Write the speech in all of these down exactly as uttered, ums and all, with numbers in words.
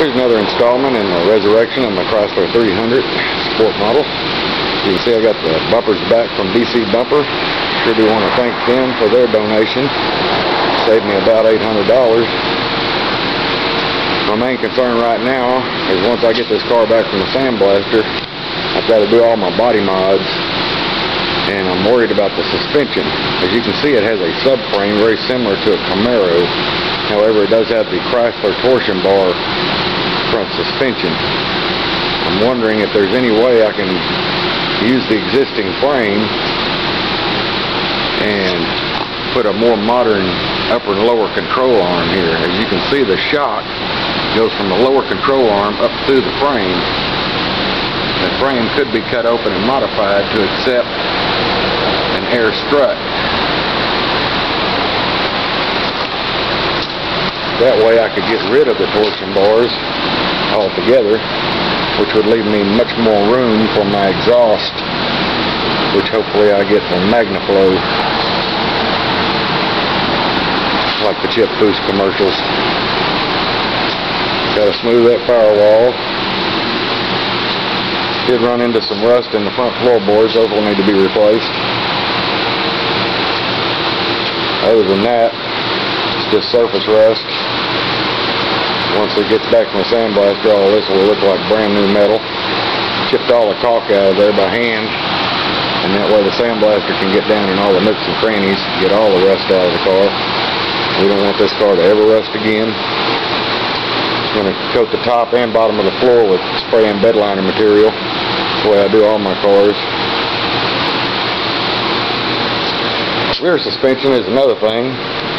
Here's another installment in the resurrection of my Chrysler three hundred Sport model. You can see I got the bumpers back from B C Bumper. Sure do want to thank them for their donation. Saved me about eight hundred dollars. My main concern right now is once I get this car back from the sandblaster, I've got to do all my body mods, and I'm worried about the suspension. As you can see, it has a subframe very similar to a Camaro. However, it does have the Chrysler torsion bar front suspension. I'm wondering if there's any way I can use the existing frame and put a more modern upper and lower control arm here. As you can see, the shock goes from the lower control arm up through the frame. The frame could be cut open and modified to accept an air strut. That way I could get rid of the torsion bars altogether, which would leave me much more room for my exhaust, which hopefully I get from Magnaflow, like the Chip Boost commercials. Got to smooth that firewall. Did run into some rust in the front floorboards. Those will need to be replaced. Other than that, it's just surface rust. Once it gets back from the sandblaster, all this will look like brand new metal. Chipped all the caulk out of there by hand, and that way the sandblaster can get down in all the nooks and crannies, get all the rust out of the car. We don't want this car to ever rust again. I'm going to coat the top and bottom of the floor with spray and bed liner material. That's the way I do all my cars. Rear suspension is another thing.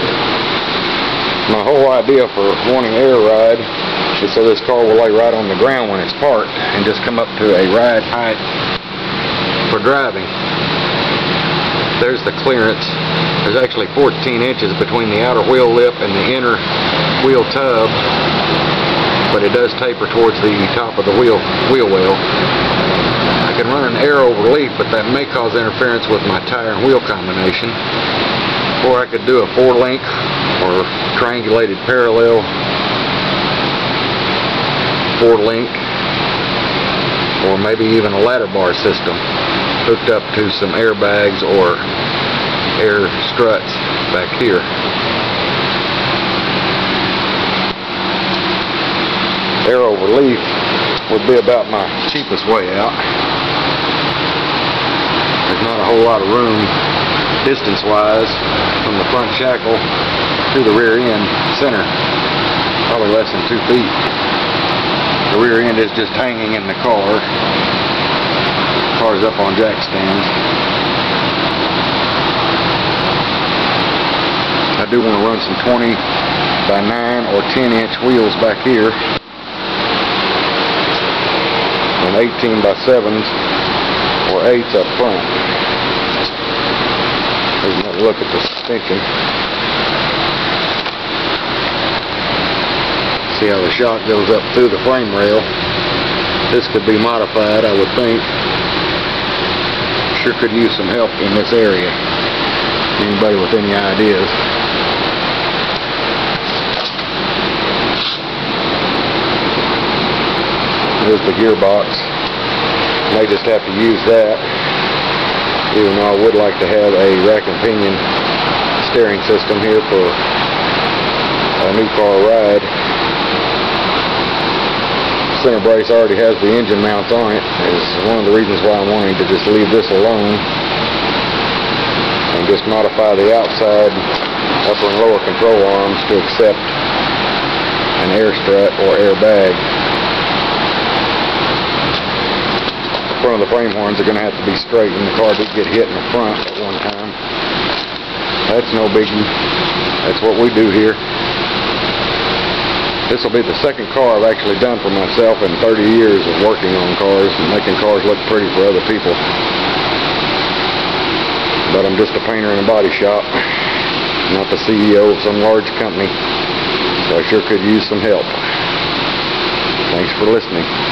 My whole idea for wanting air ride is so this car will lay right on the ground when it's parked and just come up to a ride height for driving. There's the clearance. There's actually fourteen inches between the outer wheel lip and the inner wheel tub, but it does taper towards the top of the wheel wheel well. I can run an air over leaf, but that may cause interference with my tire and wheel combination. Or I could do a four link or triangulated parallel four link, or maybe even a ladder bar system hooked up to some airbags or air struts back here. Air over leaf would be about my cheapest way out. There's not a whole lot of room distance wise from the front shackle to the rear end center, probably less than two feet. The rear end is just hanging in the car. The car's up on jack stands. I do want to run some twenty by nine or ten inch wheels back here, and eighteen by sevens or eights up front. There's another look at the suspension. See how the shock goes up through the frame rail. This could be modified, I would think. Sure could use some help in this area. Anybody with any ideas? There's the gearbox. May just have to use that, even though I would like to have a rack and pinion steering system here for a new car ride. Center brace already has the engine mounts on it. Is one of the reasons why I'm wanting to just leave this alone and just modify the outside upper and lower control arms to accept an air strut or air bag. The front of the frame horns are going to have to be straight, and the car did get hit in the front at one time. That's no biggie. That's what we do here. This will be the second car I've actually done for myself in thirty years of working on cars and making cars look pretty for other people. But I'm just a painter in a body shop, not the C E O of some large company, so I sure could use some help. Thanks for listening.